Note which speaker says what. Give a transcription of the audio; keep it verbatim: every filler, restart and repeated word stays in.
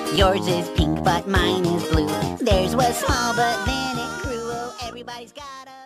Speaker 1: Yours is pink, but mine is blue. Theirs was small, but then it grew. Oh, everybody's got a